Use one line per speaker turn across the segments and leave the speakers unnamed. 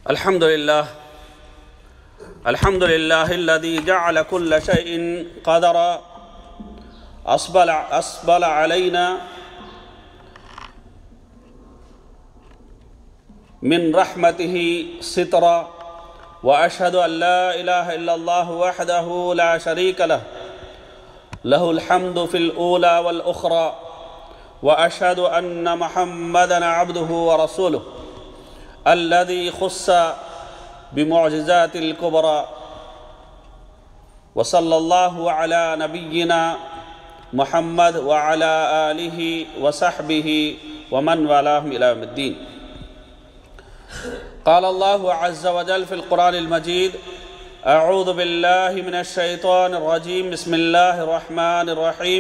الحمد لله الذي جعل كل شيء قدرا أسبل علينا من رحمته سترا وأشهد أن لا إله إلا الله وحده لا شريك له الحمد في الأولى والأخرى وأشهد أن محمدًا عبده ورسوله الذي خص بمعجزات الكبرى وصلى الله على نبينا محمد وعلى آله وصحبه ومن والاهم إلى يوم الدين. قال الله عز وجل في القرآن المجيد: أعوذ بالله من الشيطان الرجيم بسم الله الرحمن الرحيم.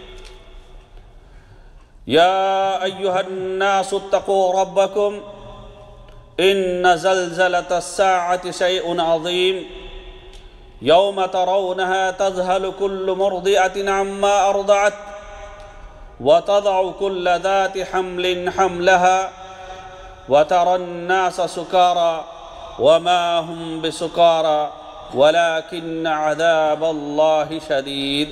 يا أيها الناس اتقوا ربكم إن زلزلة الساعة شيء عظيم يوم ترونها تذهل كل مرضعة عما أرضعت وتضع كل ذات حمل حملها وترى الناس سكارى وما هم بسكارى ولكن عذاب الله شديد.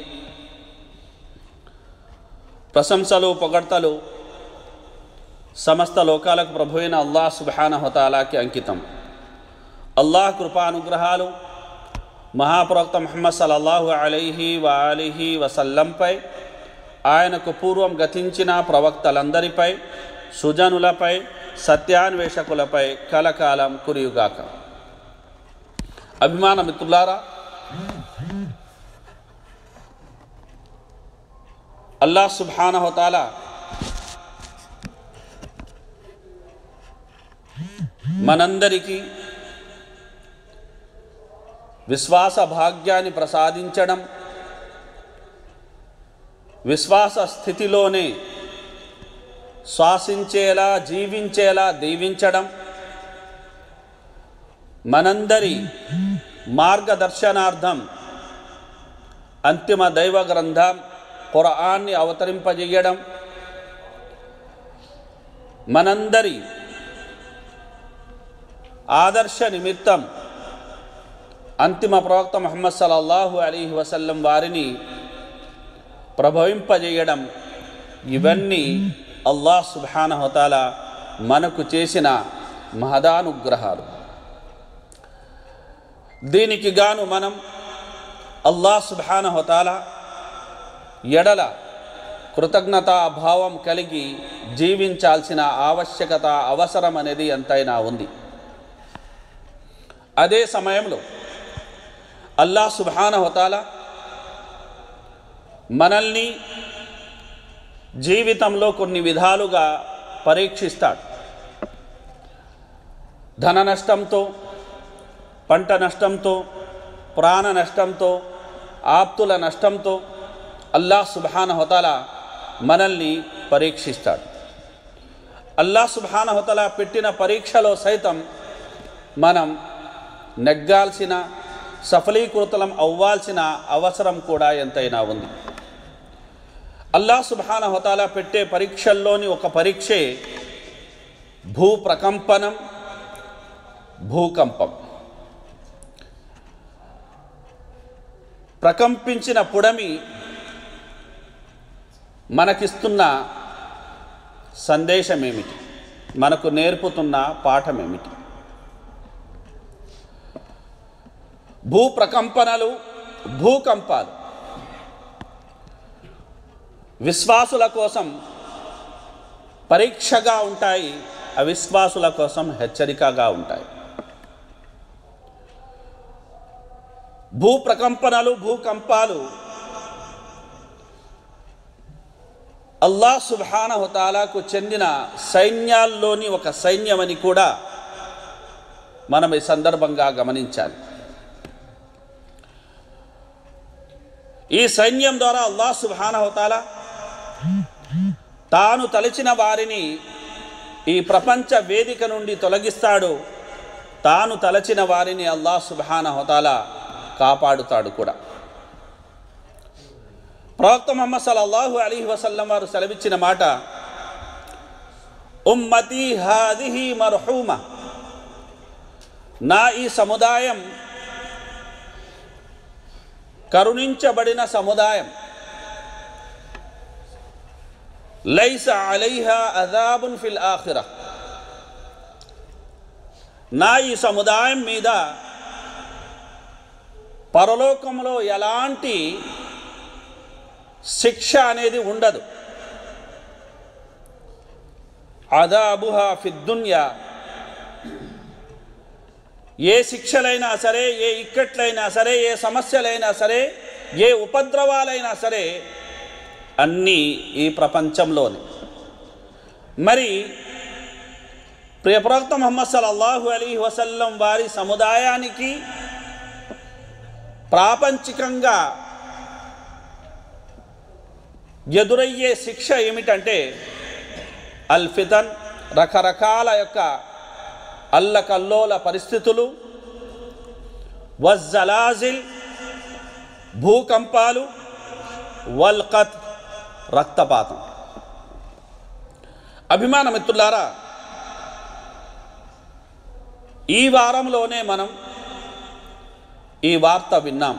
ప్రశంసలు పొగడ్తలు సమస్త లోకాలకు ప్రభువైన అల్లాహ్ సుబ్హానహు వతఆలాకి అంకితం. అల్లాహ్ కృపానుగ్రహాలు మహాప్రవక్త ముహమ్మద్ సల్లల్లాహు అలైహి వఆలిహి వసల్లంపై, ఆయనకు పూర్వం గతించిన ప్రవక్తలందరిపై, సుజనులపై, సత్యాన్వేషకులపై కలకాలం కురియుగాక. అభిమాన మిత్రులారా, అల్లాహ్ సుబ్హానహు వతఆలా మనందరికీ విశ్వాస భాగ్యాన్ని ప్రసాదించడం, విశ్వాస స్థితిలోనే శ్వాసించేలా జీవించేలా దీవించడం, మనందరి మార్గదర్శనార్థం అంతిమ దైవ గ్రంథం ఖురాన్ని అవతరింపజేయడం, మనందరి ఆదర్శ నిమిత్తం అంతిమ ప్రవక్త ముహమ్మద్ సల్లల్లాహు అలైహి వసల్లం వారిని ప్రభవింపజేయడం, ఇవన్నీ అల్లాహ్ సుబ్హానహు వతఆలా మనకు చేసిన మహదానుగ్రహాలు. దీనికి గాను మనం అల్లాహ్ సుబ్హానహు వతఆలా ఎడల కృతజ్ఞతాభావం కలిగి జీవించాల్సిన ఆవశ్యకత, అవసరం అనేది ఎంతైనా ఉంది. అదే సమయంలో అల్లాహ్ సుబ్హానహు వతఆలా మనల్ని జీవితంలో కొన్ని విధాలుగా పరీక్షిస్తాడు. ధన నష్టంతో, పంట నష్టంతో, ప్రాణ నష్టంతో, ఆప్తుల నష్టంతో అల్లాహ్ సుబ్హానహు వతఆలా మనల్ని పరీక్షిస్తాడు. అల్లాహ్ సుబ్హానహు వతఆలా పెట్టిన పరీక్షలో సైతం మనం నెగ్గాల్సిన, సఫలీకృతం అవ్వాల్సిన అవసరం కూడా ఎంతైనా ఉంది. అల్లాహ్ సుబ్హానహు వతఆలా పెట్టే పరీక్షల్లోని ఒక పరీక్షే భూప్రకంపనం, భూకంపం. ప్రకంపించిన పుడమి మనకిస్తున్న సందేశం ఏమిటి? మనకు నేర్పుతున్న పాఠం ఏమిటి? భూప్రకంపనలు, భూకంపాలు విశ్వాసుల కోసం పరీక్షగా ఉంటాయి, అవిశ్వాసుల కోసం హెచ్చరికగా ఉంటాయి. భూప్రకంపనలు, భూకంపాలు అల్లాహ్ సుబ్హానహు వతఆలాకు చెందిన సైన్యాల్లోని ఒక సైన్యమని కూడా మనం ఈ సందర్భంగా గమనించాలి. ఈ సైన్యం ద్వారా అల్లాహ్ సుబ్హానహు వతఆలా తాను తలచిన వారిని ఈ ప్రపంచ వేదిక నుండి తొలగిస్తాడు, తాను తలచిన వారిని అల్లాహ్ సుబ్హానహు వతఆలా కాపాడుతాడు కూడా. ప్రవక్త ముహమ్మద్ సల్లల్లాహు అలైహి వసల్లం వారు సెలవిచ్చిన మాట, ఉమ్మతి హాదిహి మర్హూమ నా ఈ సముదాయం కరుణించబడిన సముదాయం, లైస అలైహా అజాబున్ ఫిల్ ఆఖిరా, నా ఈ సముదాయం మీద పరలోకంలో ఎలాంటి శిక్ష అనేది ఉండదు. అదాబుహా ఫిద్దున్యా, ఏ శిక్షలైనా సరే, ఏ ఇక్కట్లైనా సరే, ఏ సమస్యలైనా సరే, ఏ ఉపద్రవాలైనా సరే అన్నీ ఈ ప్రపంచంలోనే. మరి ప్రియ ప్రవక్త ముహమ్మద్ సల్లల్లాహు అలైహి వసల్లం వారి సముదాయానికి ప్రాపంచికంగా ఎదురయ్యే శిక్ష ఏమిటంటే అల్ ఫితన్, రకరకాల యొక్క అల్లకల్లోల పరిస్థితులు, వజ్జలాజిల్, భూకంపాలు, వల్ఖత్, రక్తపాతం. అభిమాన మిత్రులారా, ఈ వారంలోనే మనం ఈ వార్త విన్నాం.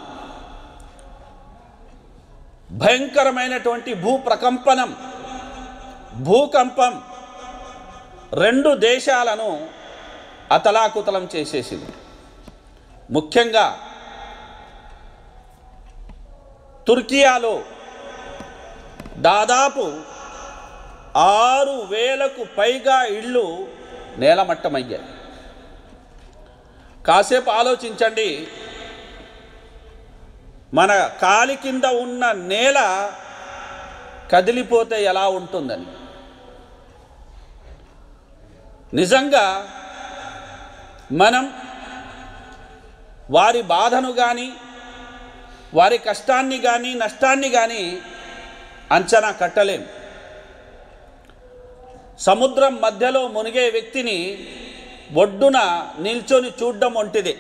భయంకరమైనటువంటి భూకంపం 2 దేశాలను అతలాకుతలం చేసేసింది. ముఖ్యంగా తుర్కియాలో దాదాపు 6,000కు పైగా ఇళ్ళు నేలమట్టమయ్యాయి. కాసేపు ఆలోచించండి, మన కాలి కింద ఉన్న నేల కదిలిపోతే ఎలా ఉంటుందని. నిజంగా మనం వారి బాధను కానీ, వారి కష్టాన్ని కానీ, నష్టాన్ని కానీ అంచనా కట్టలేం. సముద్రం మధ్యలో మునిగే వ్యక్తిని ఒడ్డున నిల్చొని చూడడం వంటిదే.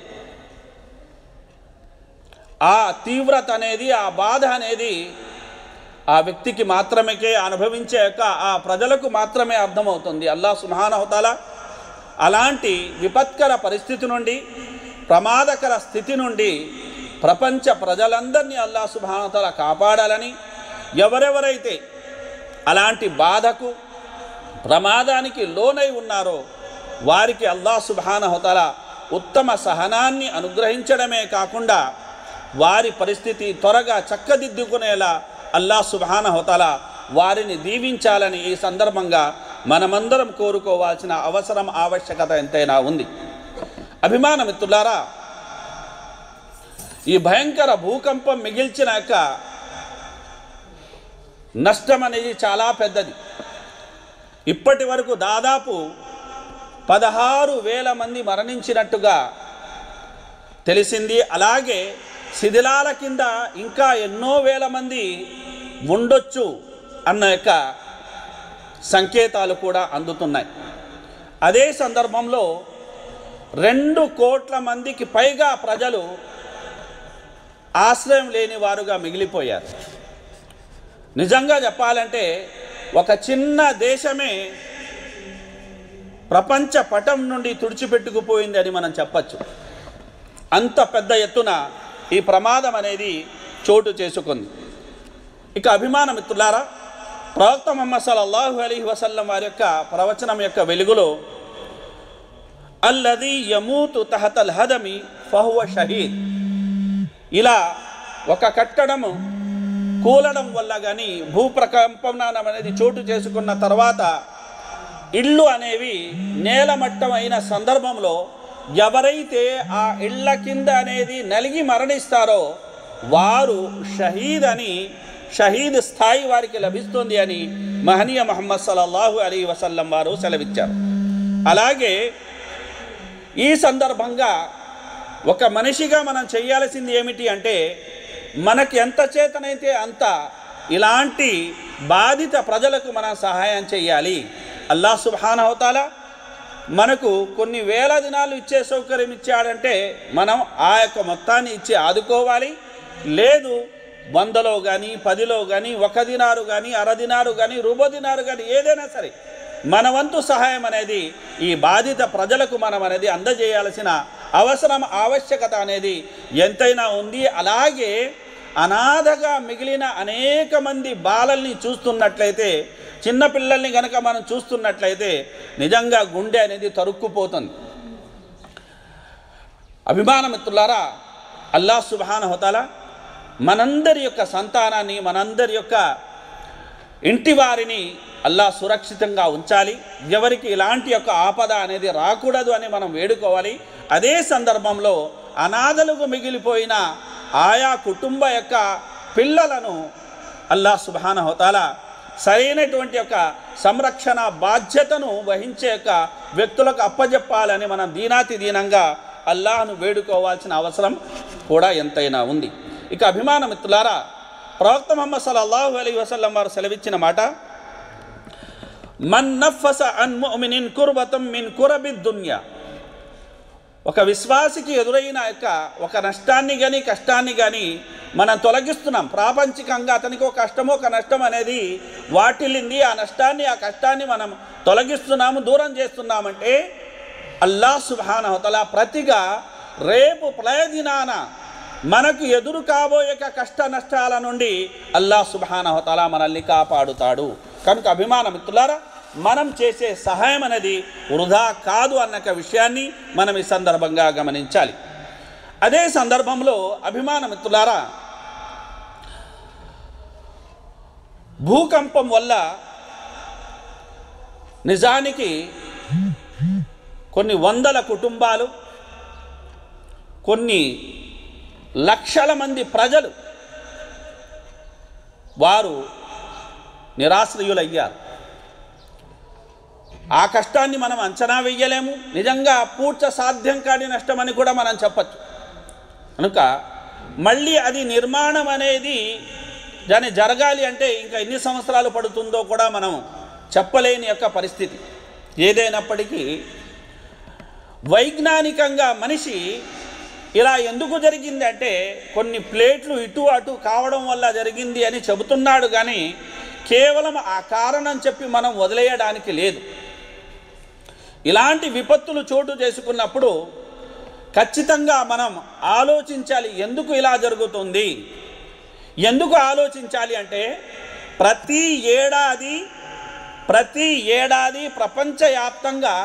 ఆ తీవ్రత అనేది, ఆ బాధ అనేది ఆ వ్యక్తికి మాత్రమే అనుభవించే ఆ ప్రజలకు మాత్రమే అర్థమవుతుంది. అల్లాహ్ సుబ్హానహు తఆలా అలాంటి విపత్కర పరిస్థితి నుండి, ప్రమాదకర స్థితి నుండి ప్రపంచ ప్రజలందరినీ అల్లాహ్ సుబ్హానహు తఆలా కాపాడాలని, ఎవరెవరైతే అలాంటి బాధకు, ప్రమాదానికి లోనై ఉన్నారో వారికి అల్లాహ్ సుబ్హానహు తఆలా ఉత్తమ సహనాన్ని అనుగ్రహించడమే కాకుండా వారి పరిస్థితి త్వరగా చక్కదిద్దుకునేలా అల్లాహ్ సుబ్హానహు తఆలా వారిని దీవించాలని ఈ సందర్భంగా మనమందరం కోరుకోవాల్సిన అవసరం, ఆవశ్యకత ఎంతైనా ఉంది. అభిమాన మిత్రులారా, ఈ భయంకర భూకంపం మిగిల్చినాక నష్టం అనేది చాలా పెద్దది. ఇప్పటి వరకు దాదాపు 16,000 మంది మరణించినట్టుగా తెలిసింది. అలాగే శిథిలాల కింద ఇంకా ఎన్నో వేల మంది ఉండొచ్చు అన్న యొక్క సంకేతాలు కూడా అందుతున్నాయి. అదే సందర్భంలో 2 కోట్ల మందికి పైగా ప్రజలు ఆశ్రయం లేని వారుగా మిగిలిపోయారు. నిజంగా చెప్పాలంటే ఒక చిన్న దేశమే ప్రపంచ పటం నుండి తుడిచిపెట్టుకుపోయింది అని మనం చెప్పచ్చు. అంత పెద్ద ఎత్తున ఈ ప్రమాదం అనేది చోటు చేసుకుంది. ఇక అభిమాన మిత్రులారా, ప్రవక్త ముహమ్మద్ సల్లల్లాహు అలైహి వసల్లం వారి యొక్క ప్రవచనం యొక్క వెలుగులో అల్లదీ యమూతు తహతల్ హదమి ఫహువ షహీద్, ఇలా ఒక కట్టడము కూలడం వల్ల కానీ, భూప్రకంపనం అనేది చోటు చేసుకున్న తర్వాత ఇళ్ళు అనేవి నేలమట్టం అయిన సందర్భంలో ఎవరైతే ఆ ఇళ్ళ కింద అనేది నలిగి మరణిస్తారో వారు షహీద్ అని, షహీద్ స్థాయి వారికి లభిస్తుంది అని మహనీయ ముహమ్మద్ సల్లల్లాహు అలైహి వసల్లం వారు సెలవిచ్చారు. అలాగే ఈ సందర్భంగా ఒక మనిషిగా మనం చేయాల్సింది ఏమిటి అంటే, మనకి ఎంత చేతనైతే అంత ఇలాంటి బాధిత ప్రజలకు మనం సహాయం చేయాలి. అల్లాహ్ సుబ్హానహు తఆలా మనకు కొన్ని వేల దినాలు ఇచ్చే సౌకర్యం ఇచ్చాడంటే మనం ఆ యొక్క మొత్తాన్ని ఇచ్చి ఆదుకోవాలి. లేదు 100లో కానీ 10లో కానీ 1 దినారు కానీ 1/2 దినారు కానీ 1/2 దినారు కానీ ఏదైనా సరే మన వంతు సహాయం అనేది ఈ బాధిత ప్రజలకు మనం అనేది అందజేయాల్సిన ఆవశ్యకత అనేది ఎంతైనా ఉంది. అలాగే అనాథగా మిగిలిన అనేక మంది బాలల్ని చూస్తున్నట్లయితే, చిన్నపిల్లల్ని కనుక మనం చూస్తున్నట్లయితే నిజంగా గుండె అనేది తరుక్కుపోతుంది. అభిమానమిత్రులారా, అల్లాహ్ సుబ్హానహు వ తఆలా మనందరి యొక్క సంతానాన్ని, మనందరి యొక్క ఇంటి వారిని అల్లాహ్ సురక్షితంగా ఉంచాలి. ఎవరికి ఇలాంటి యొక్క ఆపద అనేది రాకూడదు అని మనం వేడుకోవాలి. అదే సందర్భంలో అనాథలకు మిగిలిపోయిన ఆయా కుటుంబ యొక్క పిల్లలను అల్లాహ్ సుబ్హానహు వ తఆలా సరైనటువంటి యొక్క సంరక్షణ బాధ్యతను వహించే యొక్క వ్యక్తులకు అప్పజెప్పాలని మనం దీనంగా అల్లాహ్ను వేడుకోవాల్సిన అవసరం కూడా ఎంతైనా ఉంది. ఇక అభిమానమిత్రులారా, ప్రవక్త ముహమ్మద్ సల్లల్లాహు అలైహి వసల్లం వారు సెలవిచ్చిన మాట, మన్ నఫస అన్ ముమినిన్ కుర్బతం మిన్ కురబి దున్యా. ఒక విశ్వాసికి ఎదురైన యొక్క ఒక నష్టాన్ని కానీ కష్టాన్ని కానీ మనం తొలగిస్తున్నాం. ప్రాపంచికంగా అతనికి ఒక కష్టమో ఒక నష్టం అనేది వాటిల్లింది, ఆ నష్టాన్ని ఆ కష్టాన్ని మనం తొలగిస్తున్నాము, దూరం చేస్తున్నామంటే అల్లాహ్ సుబ్హానహు వ తఆలా ప్రతిగా రేపు ప్రయదినాన మనకు ఎదురు కాబోయే కష్ట నష్టాల నుండి అల్లాహ్ సుబ్హానహు వ తఆలా మనల్ని కాపాడుతాడు. కనుక అభిమానమిత్రులారా, మనం చేసే సహాయం అనేది వృధా కాదు అన్న విషయాన్ని మనం ఈ సందర్భంగా గమనించాలి. అదే సందర్భంలో అభిమానమిత్రులారా, భూకంపం వల్ల నిజానికి కొన్ని వందల కుటుంబాలు, కొన్ని లక్షల మంది ప్రజలు వారు నిరాశ్రయులయ్యారు. ఆ కష్టాన్ని మనం అంచనా వేయలేము. నిజంగా పూడ్చ సాధ్యం కాని నష్టమని కూడా మనం చెప్పచ్చు. కనుక మళ్ళీ అది నిర్మాణం అనేది దాన్ని జరగాలి అంటే ఇంకా ఎన్ని సంవత్సరాలు పడుతుందో కూడా మనం చెప్పలేని యొక్క పరిస్థితి. ఏదైనప్పటికీ వైజ్ఞానికంగా మనిషి ఇలా ఎందుకు జరిగింది అంటే కొన్ని ప్లేట్లు ఇటు అటు కావడం వల్ల జరిగింది అని చెబుతున్నాడు, కానీ కేవలం ఆ కారణం చెప్పి మనం వదిలేయడానికి లేదు. ఇలాంటి విపత్తులు చోటు చేసుకున్నప్పుడు ఖచ్చితంగా మనం ఆలోచించాలి, ఎందుకు ఇలా జరుగుతుంది. ఎందుకు ఆలోచించాలి అంటే ప్రతి ఏడాది ప్రపంచవ్యాప్తంగా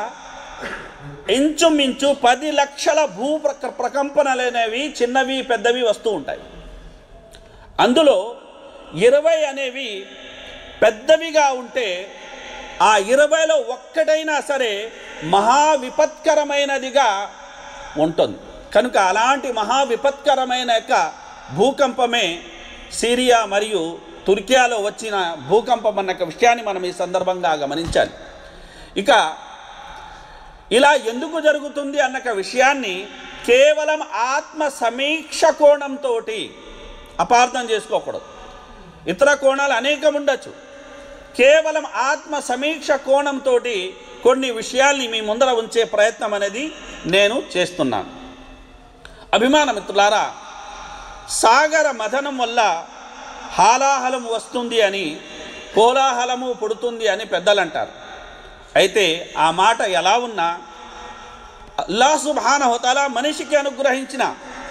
ఇంచుమించు 10 లక్షల ప్రకంపనలు అనేవి చిన్నవి పెద్దవి వస్తూ ఉంటాయి. అందులో 20 అనేవి పెద్దవిగా ఉంటే ఆ 20లో ఒక్కటైనా సరే మహా విపత్కరమైనదిగా ఉంటుంది. కనుక అలాంటి మహా విపత్కరమైన యొక్క భూకంపమే సిరియా మరియు తుర్కియాలో వచ్చిన భూకంపం అన్న విషయాన్ని మనం ఈ సందర్భంగా గమనించాలి. ఇక ఇలా ఎందుకు జరుగుతుంది అన్న విషయాన్ని కేవలం ఆత్మ సమీక్ష కోణంతో అపార్థం చేసుకోకూడదు. ఇతర కోణాలు అనేకం ఉండొచ్చు. కేవలం ఆత్మ సమీక్ష కోణంతో కొన్ని విషయాల్ని మీ ముందర ఉంచే ప్రయత్నం అనేది నేను చేస్తున్నాను. అభిమానమిత్రులారా, సాగర మథనం వల్ల హాలాహలం వస్తుంది అని, కోలాహలము పుడుతుంది అని పెద్దలు అంటారు. అయితే ఆ మాట ఎలా ఉన్నా అల్లాహ్ సుబ్హానహు వ తఆలా మనిషికి అనుగ్రహించిన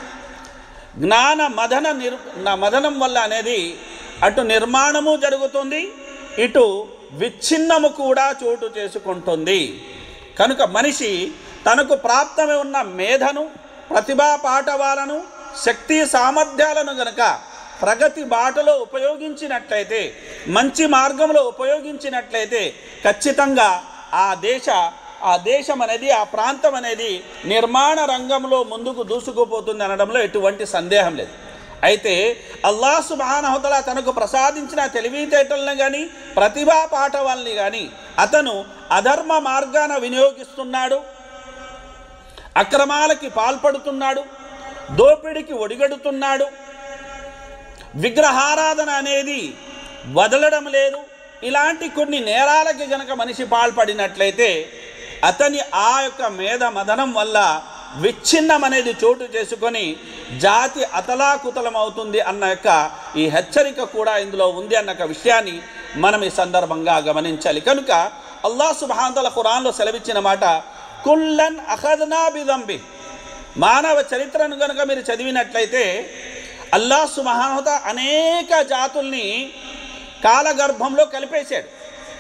జ్ఞాన మదనం వల్ల అనేది అటు నిర్మాణము జరుగుతుంది, ఇటు విచ్ఛిన్నము కూడా చోటు చేసుకుంటుంది. కనుక మనిషి తనకు ప్రాప్తమై ఉన్న మేధను, ప్రతిభా పాఠవాలను, శక్తి సామర్థ్యాలను గనక ప్రగతి బాటలో ఉపయోగించినట్లయితే, మంచి మార్గంలో ఉపయోగించినట్లయితే ఖచ్చితంగా ఆ దేశం అనేది, ఆ ప్రాంతం అనేది నిర్మాణ రంగంలో ముందుకు దూసుకుపోతుంది అనడంలో ఎటువంటి సందేహం లేదు. అయితే అల్లాహ్ సుబ్హానహు వ తఆలా తనకు ప్రసాదించిన తెలివితేటలను కానీ ప్రతిభా పాఠవాల్ని కానీ అతను అధర్మ మార్గాన వినియోగిస్తున్నాడు, అక్రమాలకి పాల్పడుతున్నాడు, దోపిడికి ఒడిగడుతున్నాడు, విగ్రహారాధన అనేది వదలడం లేదు. ఇలాంటి కొన్ని నేరాలకి గనక మనిషి పాల్పడినట్లయితే అతని ఆ యొక్క మదనం వల్ల విచ్ఛిన్నం అనేది చోటు చేసుకొని జాతి అతలాకుతలం అవుతుంది అన్న యొక్క ఈ హెచ్చరిక కూడా ఇందులో ఉంది అన్న విషయాన్ని మనం ఈ సందర్భంగా గమనించాలి. కనుక అల్లాహ్ సుబ్హానహు వ తఆలా ఖురాన్లో సెలవిచ్చిన మాట, కుల్లన్ అఖద్నా బిదంబి. మానవ చరిత్రను కనుక మీరు చదివినట్లయితే అల్లాహ్ సుబ్హానహు వ తఆలా అనేక జాతుల్ని కాలగర్భంలో కలిపేశాడు.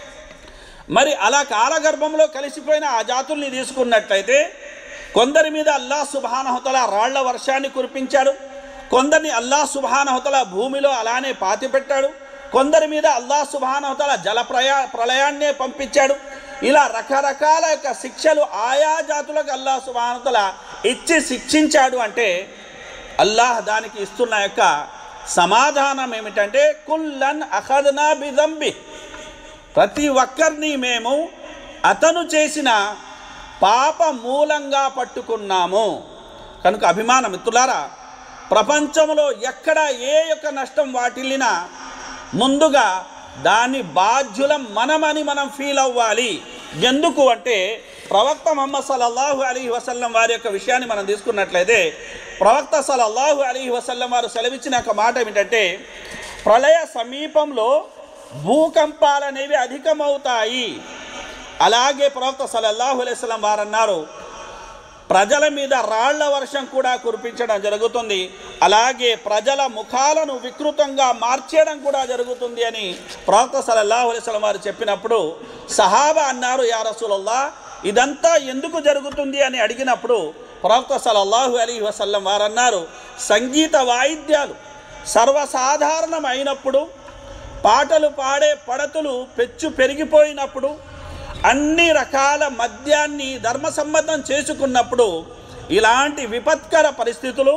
మరి అలా కాలగర్భంలో కలిసిపోయిన ఆ జాతుల్ని తీసుకున్నట్లయితే కొందరి మీద అల్లాహ్ సుబ్హానహు వ తఆలా రాళ్ల వర్షాన్ని కురిపించాడు, కొందరిని అల్లాహ్ సుబ్హానహు వ తఆలా భూమిలో అలానే పాతిపెట్టాడు, కొందరి మీద అల్లాహ్ సుబ్హానహు వ తఆలా జల ప్రళయాన్నే పంపించాడు. ఇలా రకరకాల యొక్క శిక్షలు ఆయా జాతులకు అల్లాహ్ సుబ్హానహు వ తఆలా ఇచ్చి శిక్షించాడు. అంటే అల్లాహ్ దానికి ఇస్తున్న యొక్క సమాధానం ఏమిటంటే, కుల్లన్ అఖద్నా బిదంబి, ప్రతి ఒక్కరిని మేము అతను చేసిన పాప మూలంగా పట్టుకున్నాము. కనుక అభిమాన మిత్రులారా, ప్రపంచంలో ఎక్కడ ఏ యొక్క నష్టం వాటిల్లినా ముందుగా దాని బాధ్యులం మనమని మనం ఫీల్ అవ్వాలి. ఎందుకు అంటే ప్రవక్త ముహమ్మద్ సల్లల్లాహు అలైహి వసల్లం వారి యొక్క విషయాన్ని మనం తీసుకున్నట్లయితే ప్రవక్త సల్లల్లాహు అలైహి వసల్లం వారు సెలవిచ్చిన ఒక మాట ఏమిటంటే, ప్రళయ సమీపంలో భూకంపాలు అనేవి అధికమవుతాయి. అలాగే ప్రవక్త సల్లల్లాహు అలైహి వసల్లం వారు అన్నారు, ప్రజల మీద రాళ్ల వర్షం కూడా కురిపించడం జరుగుతుంది, అలాగే ప్రజల ముఖాలను వికృతంగా మార్చేయడం కూడా జరుగుతుంది అని ప్రవక్త సల్లల్లాహు అలైహి వసల్లం వారు చెప్పినప్పుడు సహాబా అన్నారు, యా రసూలల్లాహ్, ఇదంతా ఎందుకు జరుగుతుంది అని అడిగినప్పుడు ప్రవక్త సల్లల్లాహు అలైహి వసల్లం వారు అన్నారు, సంగీత వాయిద్యాలు సర్వసాధారణం అయినప్పుడు, పాటలు పాడే పడతులు పెరిగిపోయినప్పుడు, అన్ని రకాల మద్యాన్ని ధర్మసమ్మతం చేసుకున్నప్పుడు ఇలాంటి విపత్కర పరిస్థితులు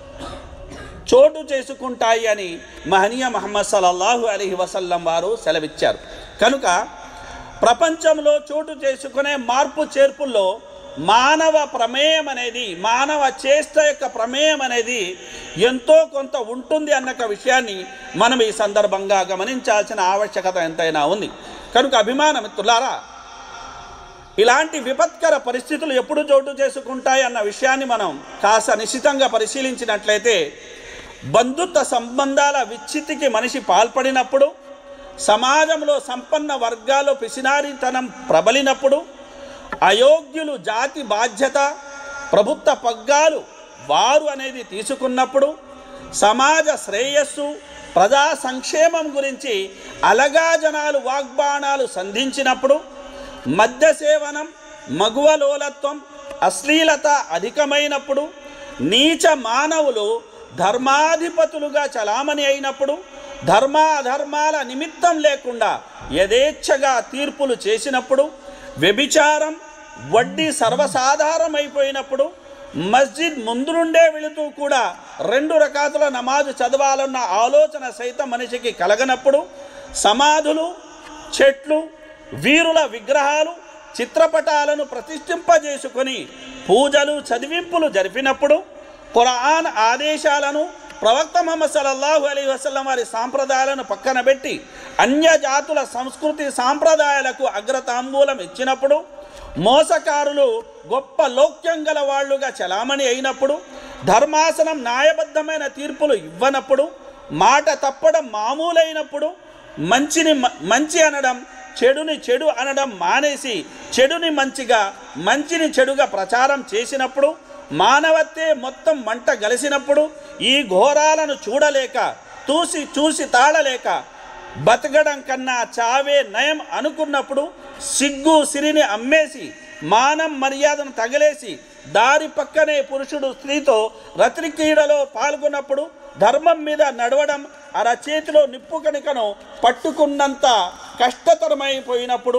చోటు చేసుకుంటాయి అని మహనీయ ముహమ్మద్ సల్లల్లాహు అలైహి వసల్లం వారు సెలవిచ్చారు. కనుక ప్రపంచంలో చోటు చేసుకునే మార్పు చేర్పుల్లో మానవ ప్రమేయం అనేది, మానవ చేష్ట యొక్క ప్రమేయం అనేది ఎంతో కొంత ఉంటుంది అన్న విషయాన్ని మనం ఈ సందర్భంగా గమనించాల్సిన ఆవశ్యకత ఎంతైనా ఉంది. కనుక అభిమాన మిత్రులారా, ఇలాంటి విపత్కర పరిస్థితులు ఎప్పుడు చోటు చేసుకుంటాయి అన్న విషయాన్ని మనం కాస్త నిశితంగా పరిశీలించినట్లయితే, బంధుత్వ సంబంధాల విచ్ఛిత్తికి మనిషి పాల్పడినప్పుడు, సమాజంలో సంపన్న వర్గాల్లో పిసినారితనం ప్రబలినప్పుడు, అయోగ్యులు జాతి బాధ్యత ప్రభుత్వ పగ్గాలు వారు అనేది తీసుకున్నప్పుడు, సమాజ శ్రేయస్సు ప్రజా సంక్షేమం గురించి అలగా జనాలు వాగ్బాణాలు సంధించినప్పుడు, మద్య సేవనం, మగువలోలత్వం, అశ్లీలత అధికమైనప్పుడు, నీచ మానవులు ధర్మాధిపతులుగా చలామణి అయినప్పుడు, ధర్మాధర్మాల నిమిత్తం లేకుండా యథేచ్ఛగా తీర్పులు చేసినప్పుడు, వ్యభిచారం వడ్డీ సర్వసాధారణమైపోయినప్పుడు, మస్జిద్ ముందు నుండే వెళుతూ కూడా 2 రకాతుల నమాజు చదవాలన్న ఆలోచన సైతం మనిషికి కలగనప్పుడు, సమాధులు, చెట్లు, వీరుల విగ్రహాలు, చిత్రపటాలను ప్రతిష్ఠింపజేసుకొని పూజలు చదివింపులు జరిపినప్పుడు, ఖురాన్ ఆదేశాలను, ప్రవక్త ముహమ్మద్ సల్లల్లాహు అలైహి వసల్లం వారి సాంప్రదాయాలను పక్కన పెట్టి అన్య జాతుల సంస్కృతి సాంప్రదాయాలకు అగ్రతాంబూలం ఇచ్చినప్పుడు, మోసకారులు గొప్ప లౌక్యం గల వాళ్ళుగా చలామణి అయినప్పుడు, ధర్మాసనం న్యాయబద్ధమైన తీర్పులు ఇవ్వనప్పుడు, మాట తప్పడం మామూలైనప్పుడు, మంచిని మంచి అనడం, చెడుని చెడు అనడం మానేసి చెడుని మంచిగా, మంచిని చెడుగా ప్రచారం చేసినప్పుడు, మానవత్వే మొత్తం మంట గలిసినప్పుడు, ఈ ఘోరాలను చూడలేక చూసి తాళలేక బతకడం కన్నా చావే నయం అనుకున్నప్పుడు, సిగ్గు సిరిని అమ్మేసి మానం మర్యాదను తగలేసి దారి పక్కనే పురుషుడు స్త్రీతో రతిక్రీడలో పాల్గొన్నప్పుడు, ధర్మం మీద నడవడం అరచేతిలో నిప్పు కణికను పట్టుకున్నంత కష్టతరమైపోయినప్పుడు,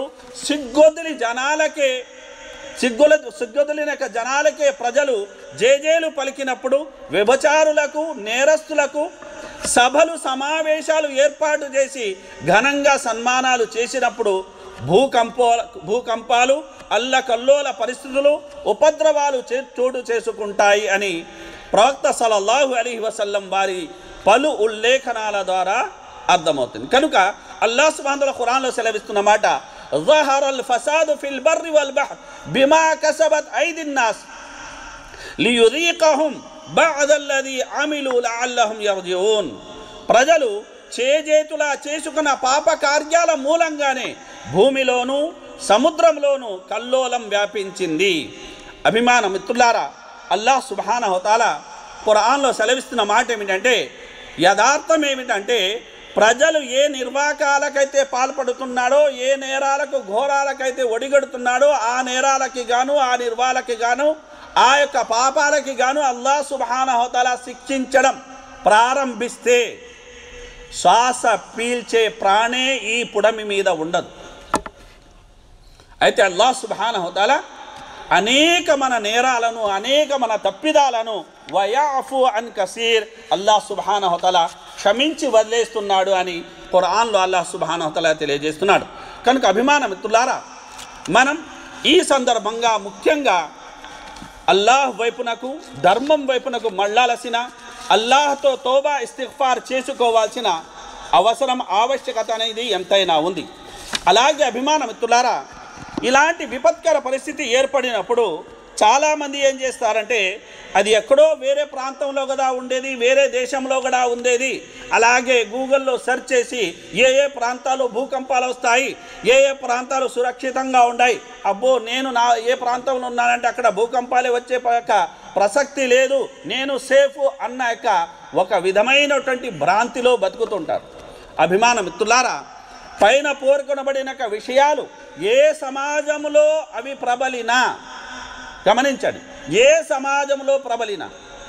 సిగ్గొదిలిన జనాలకే ప్రజలు జేజేలు పలికినప్పుడు, వ్యభిచారులకు, నేరస్తులకు సభలు సమావేశాలు ఏర్పాటు చేసి ఘనంగా సన్మానాలు చేసినప్పుడు, భూకంపాలు, అల్లకల్లోల పరిస్థితులు, ఉపద్రవాలు చోటు చేసుకుంటాయి అని ప్రవక్త సల్లల్లాహు అలైహి వసల్లం వారి పలు ఉల్లేఖనాల ద్వారా అర్థమవుతుంది. కనుక అల్లాహ్ సుబ్హానహు వ తఆలా ఖురాన్లో సెలవిస్తున్న మాట, ظهر الفساد في البر والبحر بما كسبت أيدي الناس ليذيقهم بعض الذي عملوا لعلهم يرجعون. ప్రజలు చేజేతులా చేసుకున్న పాప కార్యాల మూలంగానే భూమిలోనూ సముద్రంలోనూ కల్లోలం వ్యాపించింది. అభిమాన మిత్రులారా, అల్లాహ్ సుబ్హానహు తఆలా ఖురాన్లో సెలవిస్తున్న మాట ఏమిటంటే, యథార్థం ఏమిటంటే ప్రజలు ఏ నిర్వాకాలకైతే పాల్పడుతున్నాడో, ఏ నేరాలకు ఘోరాలకైతే ఒడిగడుతున్నాడో ఆ నేరాలకి గాను, ఆ నిర్వాలకి గాను, ఆ యొక్క పాపాలకి గాను అల్లాహ్ సుబ్హానహు తఆలా శిక్షించడం ప్రారంభిస్తే శ్వాస పీల్చే ప్రాణే ఈ పుడమి మీద ఉండదు. అయితే అల్లాహ్ సుబ్హానహు తఆలా అనేక మన నేరాలను, అనేక మన తప్పిదాలను వయాఫు అన్ కసీర్ అల్లాహ్ సుబ్హానహు తఆలా క్షమించి వదిలేస్తున్నాడు అని ఖురాన్లో అల్లాహ్ సుబ్హానహు తఆలా తెలియజేస్తున్నాడు. కనుక అభిమాన మిత్రులారా, మనం ఈ సందర్భంగా ముఖ్యంగా అల్లాహ్ వైపునకు, ధర్మం వైపునకు మళ్ళాల్సిన, అల్లాహ్తో తౌబా ఇస్తిగ్ఫార్ చేసుకోవాల్సిన అవసరం, ఆవశ్యకత అనేది ఎంతైనా ఉంది. అలాగే అభిమాన మిత్రులారా, ఇలాంటి విపత్కర పరిస్థితి ఏర్పడినప్పుడు చాలామంది ఏం చేస్తారంటే, అది ఎక్కడో వేరే ప్రాంతంలో కదా ఉండేది, వేరే దేశంలో కూడా ఉండేది, అలాగే గూగుల్లో సెర్చ్ చేసి ఏ ఏ ప్రాంతాలు భూకంపాలు వస్తాయి, ఏ ఏ ప్రాంతాలు సురక్షితంగా ఉన్నాయి, అబ్బో నేను ఏ ప్రాంతంలో ఉన్నానంటే అక్కడ భూకంపాలే వచ్చే ప్రసక్తి లేదు, నేను సేఫ్ అన్న ఒక విధమైనటువంటి భ్రాంతిలో బతుకుతుంటారు. అభిమాన మిత్రులారా, పైన పేర్కొనబడిన విషయాలు ఏ సమాజంలో అవి ప్రబలినా, గమనించండి, ఏ సమాజంలో ప్రబలినా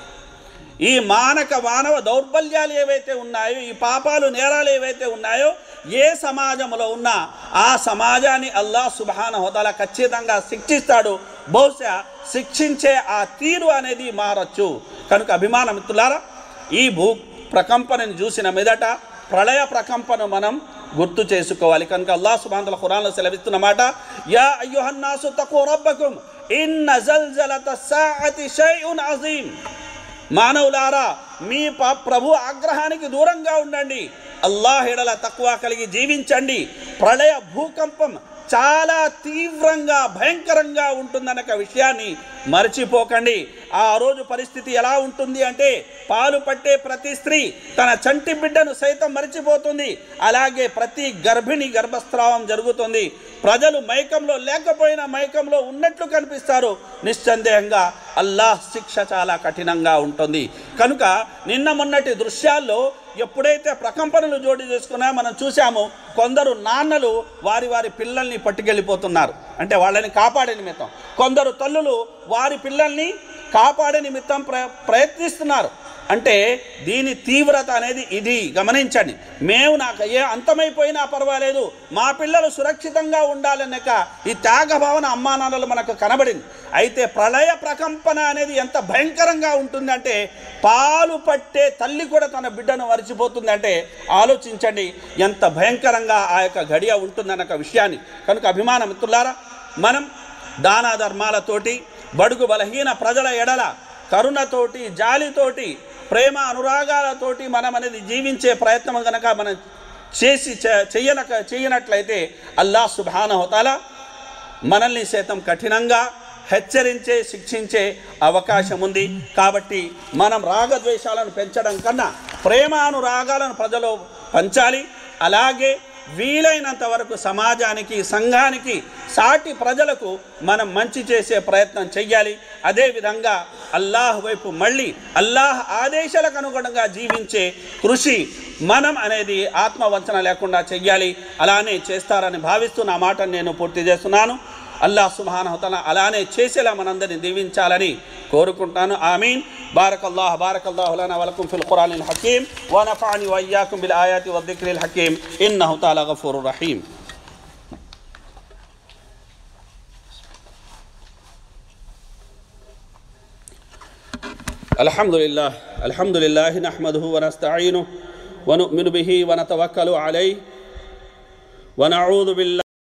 ఈ మానవ దౌర్బల్యాలు ఏవైతే ఉన్నాయో, ఈ పాపాలు నేరాలు ఏవైతే ఉన్నాయో, ఏ సమాజంలో ఉన్నా ఆ సమాజాన్ని అల్లాహ్ సుబ్హానహు తఆలా ఖచ్చితంగా శిక్షిస్తాడు. బహుశా శిక్షించే ఆ తీరు అనేది మారచ్చు. కనుక అభిమాన మిత్రులారా, ఈ భూ ప్రకంపనని చూసిన మీదట ప్రళయ ప్రకంపన మనం గుర్తు చేసుకోవాలి. కనుక అల్లాహ్ సుబ్హానహు తఆలా ఖురాన్లో సెలవిస్తున్న మాట, యా అయ్యుహన్నాసు తఖూ రబ్బకుమ్ ఇన్న జల్జలతస్ సాఅతి షైఉన్ అజీమ్. మానవులారా, మీ ప్రభు ఆగ్రహానికి దూరంగా ఉండండి, అల్లాహ్ ఎడల తక్వా కలిగి జీవించండి. ప్రళయ భూకంపం చాలా తీవ్రంగా, భయంకరంగా ఉంటుందన్న విషయాన్ని మర్చిపోకండి. ఆ రోజు పరిస్థితి ఎలా ఉంటుంది అంటే, పాలు పట్టే ప్రతి స్త్రీ తన చంటి బిడ్డను సైతం మర్చిపోతుంది. అలాగే ప్రతి గర్భిణి గర్భస్రావం జరుగుతుంది. ప్రజలు మైకంలో లేకపోయినా మైకంలో ఉన్నట్లు కనిపిస్తారు. నిస్సందేహంగా అల్లాహ్ శిక్ష చాలా కఠినంగా ఉంటుంది. కనుక నిన్న మొన్నటి దృశ్యాల్లో ఎప్పుడైతే ప్రకంపనలు జోడి చేసుకున్నా మనం చూసాము, కొందరు నాన్నలు వారి వారి పిల్లల్ని పట్టుకెళ్ళిపోతున్నారు, అంటే వాళ్ళని కాపాడే నిమిత్తం. కొందరు తల్లులు వారి పిల్లల్ని కాపాడే నిమిత్తం ప్రయత్నిస్తున్నారు. అంటే దీని తీవ్రత అనేది ఇది. గమనించండి, మేము నాకు ఏ అంతమైపోయినా పర్వాలేదు, మా పిల్లలు సురక్షితంగా ఉండాలనేక ఈ త్యాగ భావన అమ్మా నాన్నలు మనకు కనబడింది. అయితే ప్రళయ ప్రకంపన అనేది ఎంత భయంకరంగా ఉంటుందంటే, పాలు పట్టే తల్లి కూడా తన బిడ్డను మరిచిపోతుంది. అంటే ఆలోచించండి ఎంత భయంకరంగా ఆ యొక్క గడియ ఉంటుందన్న విషయాన్ని. కనుక అభిమాన మిత్రులారా, మనం దాన ధర్మాలతోటి, బడుగు బలహీన ప్రజల ఎడల కరుణతోటి, జాలితోటి, ప్రేమ అనురాగాలతోటి మనం అనేది జీవించే ప్రయత్నం కనుక మనం చేయనట్లయితే అల్లాహ్ సుబ్హానహు తఆలా మనల్ని సైతం కఠినంగా హెచ్చరించే, శిక్షించే అవకాశం ఉంది. కాబట్టి మనం రాగద్వేషాలను పెంచడం కన్నా ప్రేమానురాగాలను ప్రజలు పంచాలి. అలాగే వీలైనంత వరకు సమాజానికి, సంఘానికి, సాటి ప్రజలకు మనం మంచి చేసే ప్రయత్నం చెయ్యాలి. అదేవిధంగా అల్లాహ్ వైపు మళ్ళీ అల్లాహ్ ఆదేశాలకు అనుగుణంగా జీవించే కృషి మనం అనేది ఆత్మవంచన లేకుండా చెయ్యాలి. అలానే చేస్తారని భావిస్తూ నా మాటను నేను పూర్తి చేస్తున్నాను. అల్లాహ్ సుబ్హానహు తఆలా అలానే చేసేలా మనందరినీ దీవించాలని కోరుకుంటాను. ఆమీన్. బారకల్లాహు లనా వ లకుం ఫిల్ ఖురానిల్ హకీమ్ వ నఫఅని వ ఇయ్యాకుం బిల్ ఆయాతి వ దిక్రిల్ హకీమ్ ఇన్నహు తఆలా గఫూరుర్ రహీమ్. అల్హమ్దులిల్లాహి నహ్మదుహు వ నస్తഈనుహు వ ను'మిను బిహి వ నతవక్కలు అలైహి వ నఊదు బిల్లాహి